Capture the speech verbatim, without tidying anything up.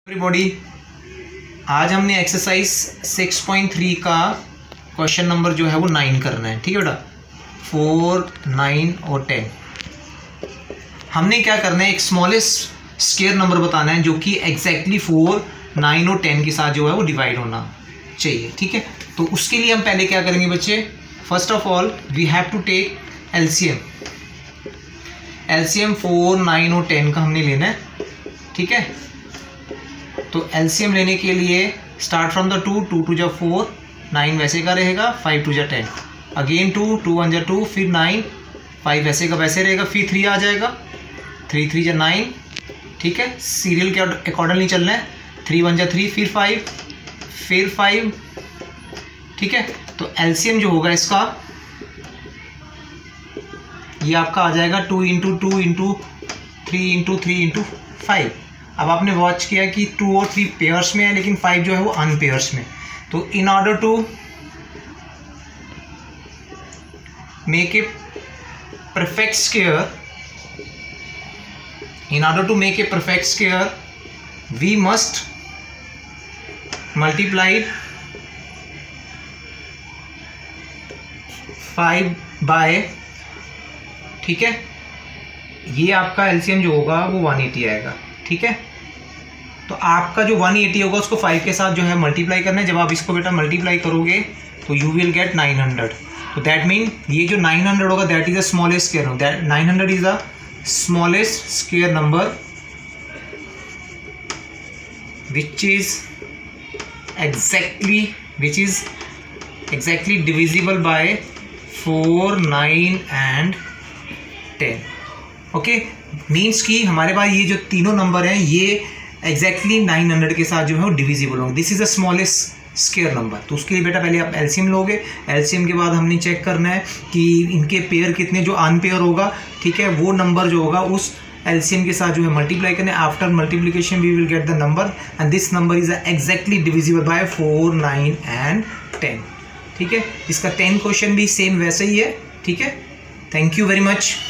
Everybody, आज हमने exercise six point three का क्वेश्चन नंबर जो है वो नाइन करना है। ठीक है बेटा, फोर, नाइन और टेन। हमने क्या करना है, एक स्मॉलेस्ट स्क्वायर नंबर बताना है जो कि एग्जैक्टली फोर, नाइन और टेन के साथ जो है वो डिवाइड होना चाहिए। ठीक है, तो उसके लिए हम पहले क्या करेंगे बच्चे, first of all we have to take LCM. LCM four, nine और टेन का हमने लेना है। ठीक है, तो एलसीएम लेने के लिए start from the two, two two जा फोर, नाइन वैसे का रहेगा, फाइव टू जा ten, again two, two one जा टू, फिर नाइन, फाइव वैसे का वैसे रहेगा, फिर थ्री आ जाएगा, थ्री थ्री जा नाइन। ठीक है, सीरियल के अकॉर्डिंगली चलना है, थ्री वन जा थ्री, फिर फाइव, फिर फाइव। ठीक है, तो एलसीएम जो होगा इसका ये आपका आ जाएगा two into two into three into three into five. अब आपने वॉच किया कि टू और थ्री पेयर्स में है, लेकिन फाइव जो है वो अनपेयर्स में। तो in order to make a perfect square, in order to make a perfect square we must multiply five by, ठीक है, ये आपका एलसीएम जो होगा वो वन एटी आएगा। ठीक है, तो आपका जो वन एटी होगा उसको फाइव के साथ जो है मल्टीप्लाई करना है। जब आप इसको बेटा मल्टीप्लाई करोगे तो you will get nine hundred. तो दैट मीन ये जो नाइन हंड्रेड होगा that is the smallest square, that nine hundred is the smallest square number which is exactly which is exactly divisible by four, nine and ten. Okay, means कि हमारे पास ये जो तीनों number हैं ये एग्जैक्टली नाइन हंड्रेड के साथ जो है वो डिविजिबल होंगे। This is the smallest square number. तो उसके लिए बेटा पहले आप एलसीएम लोगे, एलसीएम के बाद हमने चेक करना है कि इनके पेयर कितने, जो अनपेयर होगा, ठीक है, वो नंबर जो होगा उस एलसीएम के साथ जो है मल्टीप्लाई करना है। After multiplication we will get the number and this number is exactly divisible by four, nine and ten. ठीक है, इसका टेन क्वेश्चन भी सेम वैसे ही है। ठीक है, थैंक यू वेरी मच।